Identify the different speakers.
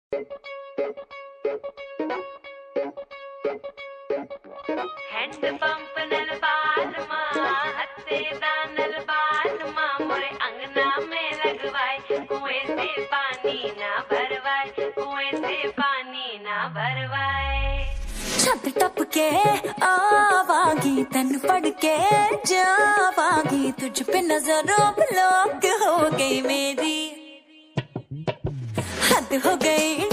Speaker 1: Hand pump नल बाल माँ हत्ते दानल बाल माँ मोरे अंगना में लगवाए कुएं से पानी ना भरवाए कुएं से पानी ना भरवाए।
Speaker 2: छत टप के आवागी तन पड़ के जावागी तुझ पे नजरों ब्लॉक हो गई मेरी हद हो गई